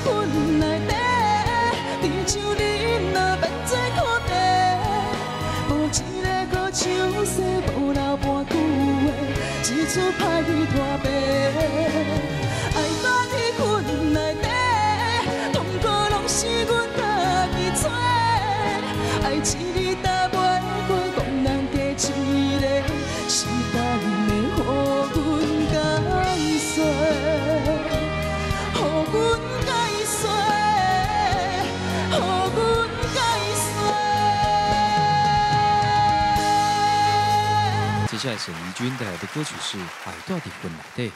困内底，亲像你若免做看病，无一个搁像说无留半句话，一出歹去拖白。爱躲伫困内底，痛苦拢是阮家己找。爱一日搭袂过，讲人加一个，时间会予阮解释，予阮解释，予阮解释。 接下来沈怡君带来的歌曲是《爱到底困难的》。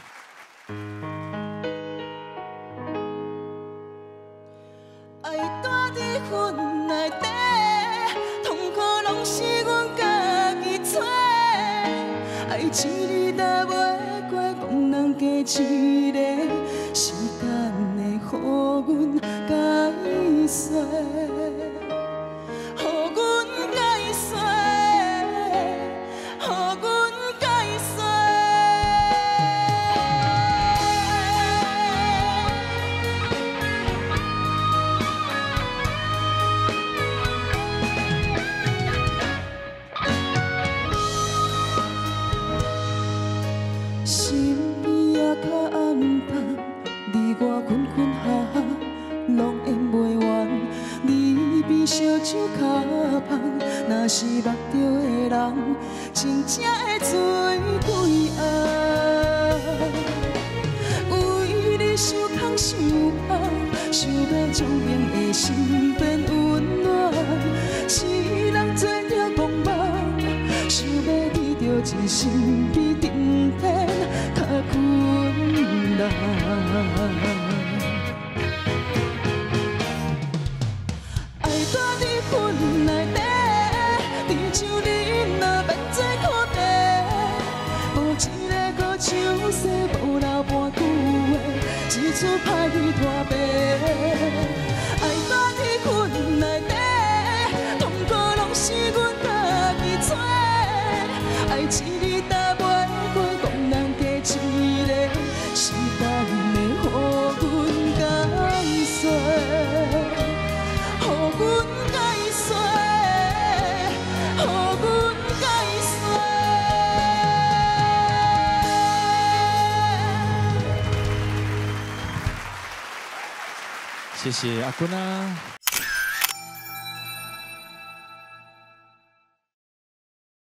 爱躲伫困内底，痛苦拢是阮家己找。爱一日搭袂过，讲人加一个，时间会予阮解释，予阮解释，予阮解释。身边也较暗淡，你我困困哈哈，拢演袂完。你比烧酒较香，若是目着的人，真正会醉几暗。为你伤空伤痛，想要将冷的心变温暖。世人做着戆梦，想要记着一生比顶天较困难。爱躲伫困内底，亲像你若免做看病，无一个搁像说无留半句话，一出歹去拖白。爱躲伫困内底，痛苦拢是阮家己找。爱一日搭袂过，讲人加一个，时间会予阮解释，予阮解释，予阮解释。 谢谢阿坤啊。